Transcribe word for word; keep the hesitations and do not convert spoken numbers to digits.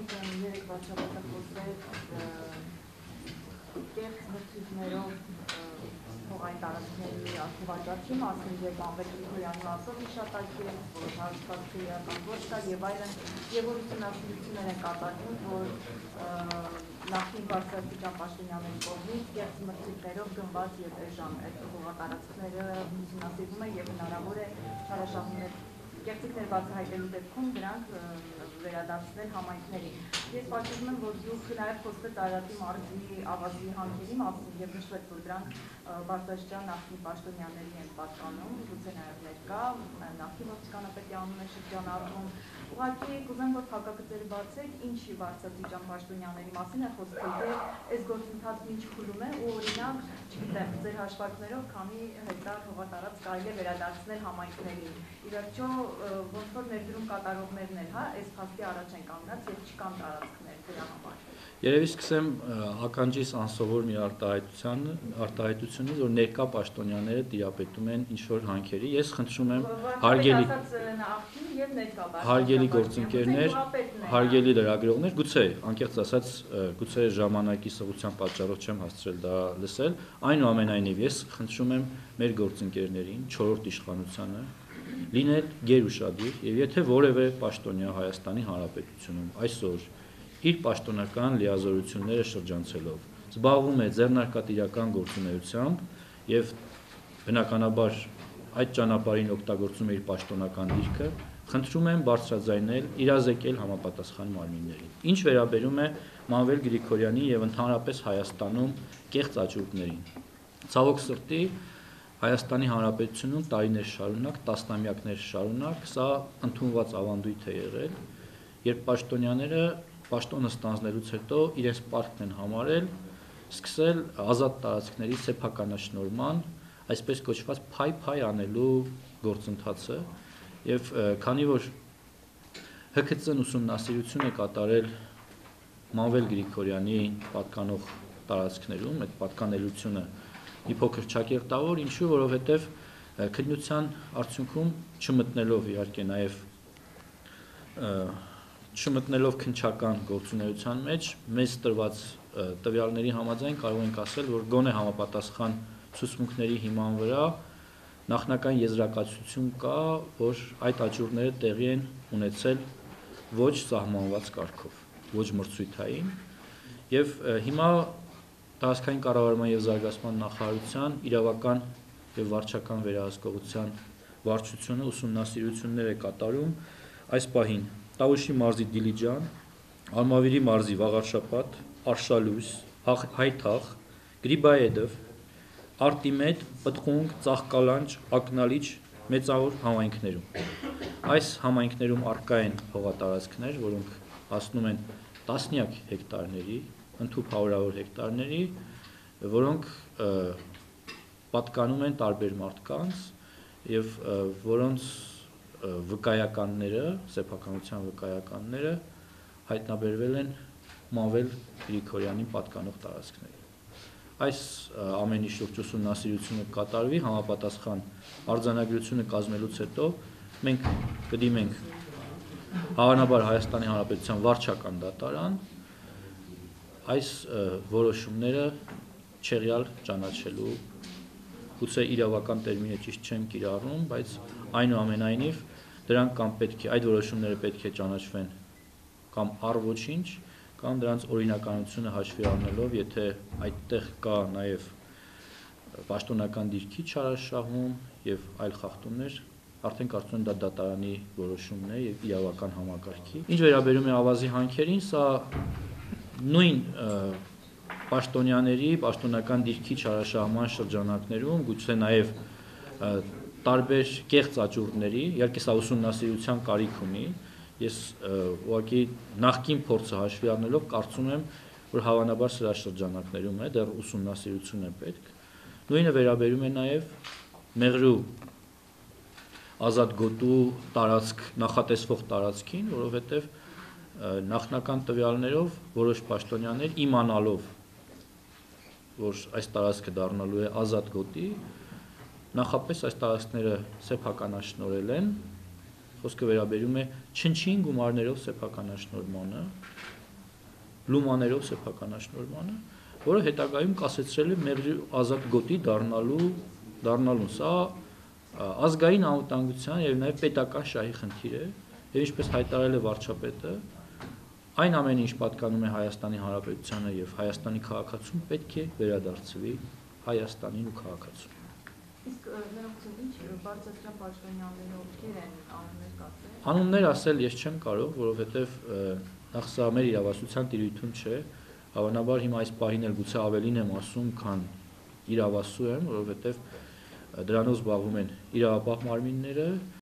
Մարդիկ երեք վարչապետը խոսրեց կեղծ մրցույթներով հողային տարածքների ակտիվացիայի մասին եւ Անվեր Գրիգորյանի ասով հիշատակի են, որ հարցվածքը իրական ոչ կա եւ այլն, եւ որ ուսումնասիրություններ են կատարվում, որ նախին բարձրաստիճան պաշտոնյաների կողմից կեղծ մրցույթներով գնված եւ էժան այդ հողատարածքները ուսումնասիրվում են եւ հնարավոր է չարաշահումներ կեղծիքներ բացահայտելու դեպքում դրանք վերադարձնել համայնքներին։ Ես պատկերում եմ, որ դուք նաև խոսվեց Արարատի մարզի ավազի հանքերի մասին եւ նշվեց, որ դրանք բարձրաստիճան նախկին պաշտոնյաների են պատկանում, գուցե նաև ներկա, նախկին ոստիկանապետի անունը շրջանառվում։ Ուղղակի կուզեմ, որ փակագծերը բացեք, ինչի բարձրաստիճան պաշտոնյաների մասին է խոսքը, եւ այս գործընթացն ինչ խլում է ու օրինակ, չգիտեմ, ձեր հաշվարկներով քանի հեկտար հողատարածք կարելի է վերադարձնել համայնքներին։ Ի վերջո ոնց որ ներդրում կատարողներն են, հա, այս փաստի առաջ են կանգնած եւ չկան տարածքներ դրա համար։ Երևի սկսեմ ականջիս անսովոր մի արտահայտության արտահայտությունից, որ ներկա պաշտոնյաները տիրապետում են ինչ-որ հանքերի։ Ես խնդրում եմ հարգելի հարգելի գործընկերներ, հարգելի լրագրողներ, գուցե անկեղծ ասած, գուցե ժամանակի սղության պատճառով չեմ հասցրել դա լսել, այնուամենայնիվ ես խնդրում եմ մեր գործընկերներին, չորրորդ իշխանությանը լինել գերուշադիր եւ եթե որևէ պաշտոնյա Հայաստանի Հանրապետությունում այսօր իր պաշտոնական լիազորությունները շրջանցելով զբաղվում է ձեռնարկատիրական գործունեությամբ եւ բնականաբար այդ ճանապարհին օգտագործում է իր պաշտոնական դիրքը, խնդրում եմ բարձրաձայնել, իրազեկել համապատասխան մարմիններին։ Ինչ վերաբերում է Մանվել Գրիգորյանի եւ ընդհանրապես Հայաստանում կեղծ աճուրդներին։ Ցավոք սրտի Հայաստանի Հանրապետությունում տարիներ շարունակ, տասնամյակներ շարունակ սա ընդունված ավանդույթ է եղել, երբ պաշտոնյաները պաշտոնը ստանձնելուց հետո իրենց պարտքն են համարել սկսել ազատ տարածքների սեփականաշնորհման, այսպես կոչված փայ-փայ անելու գործընթացը եւ քանի որ Հ K C-ն ուսումնասիրություն է կատարել Մանվել Գրիգորյանի պատկանող տարածքներում, այդ պատկանելությունը մի փոքր չակերտավոր, ինչու որովհետեւ քննության արդյունքում չմտնելով իհարկե նաեւ չմտնելով քննչական գործունեության մեջ մեզ տրված տվյալների համաձայն կարող ենք ասել, որ գոնե համապատասխան ցուցմունքների հիման վրա նախնական եզրակացություն կա, որ այդ աճուրդները տեղի են ունեցել ոչ սահմանված կարգով, ոչ մրցույթային եւ հիմա Տարածքային կառավարման եւ զարգացման նախարարության իրավական եւ վարչական վերահսկողության վարչությունը ուսումնասիրություններ է կատարում այս պահին Տավուշի մարզի Դիլիջան, Արմավիրի մարզի Վաղարշապատ, Արշալույս, Հայթաղ, Գրիբաեդով, Արտիմետ, Պտղունք, Ծաղկալանջ, Ակնալիչ մեծավոր համայնքներում։ Այս համայնքներում առկա են հողատարածքներ, որոնք հասնում են տասնյակ հեկտարների, ընդհուպ հարյուրավոր հեկտարների, որոնք պատկանում են տարբեր մարդկանց եւ որոնց վկայականները, սեփականության վկայականները հայտնաբերվել են Մանվել Գրիգորյանի պատկանող տարածքներին։ Այս ամենի շուրջ ուսումնասիրությունը կատարվի, համապատասխան արձանագրությունը կազմելուց հետո մենք կդիմենք հավանաբար Հայաստանի Հանրապետության վարչական դատարան այս որոշումները չեղյալ ճանաչելու, գուցե իրավական տերմինը ճիշտ չեմ կիրառում, բայց այնուամենայնիվ դրանք կամ պետք է այդ որոշումները պետք է ճանաչվեն կամ առ ոչինչ, կամ դրանց օրինականությունը հաշվի առնելով, եթե այդտեղ կա նաև պաշտոնական դիրքի չարաշահում եւ այլ խախտումներ, արդեն կարծում եմ դա դատարանի որոշումն է եւ իրավական համակարգի։ Ինչ վերաբերում է ավազի հանքերին, սա նույն պաշտոնյաների, պաշտոնական դիրքի չարաշահման շրջանակներում, գուցե նաև տարբեր կեղծ աճուրդների, իհարկե սա ուսումնասիրության կարիք ունի, ես ուղղակի նախկին փորձը հաշվի առնելով կարծում եմ, որ հավանաբար սրա շրջանակներում է, դեռ ուսումնասիրություն է պետք։ Նույնը վերաբերում է նաև Մեղրու ազատ գոտու տարածք, նախատեսվող տարածքին, որովհետև նախնական տվյալներով որոշ պաշտոնյաներ իմանալով, որ այս տարածքը դառնալու է ազատ գոտի, նախապես այս տարածքները սեփականաշնորհել են, խոսքը վերաբերում է չնչին գումարներով սեփականաշնորհմանը, լումաներով սեփականաշնորհմանը, որը հետագայում կասեցրել է մեղրի ազատ գոտի դառնալու դառնալուն։ Սա ազգային անվտանգության եւ նաեւ պետական շահի խնդիր է, եւ ինչպես հայտարարել է վարչապետը, այն ամենը, ինչ պատկանում է Հայաստանի Հանրապետությանը եւ Հայաստանի քաղաքացուն, պետք է վերադարձվի Հայաստանին ու քաղաքացուն։ Իսկ ներողություն, ինչ բարձրացման պաշտոնյաները ովքեր են անուններ կասել։ Անուններ ասել ես չեմ կարող, որովհետեւ նախ սա մեր իրավասության տիրույթում չէ, հավանաբար հիմա այս պահին էլ գուցե ավելին եմ ասում, քան իրավասու եմ, որովհետեւ դրանով զբաղվում են իրավապահ մարմինները,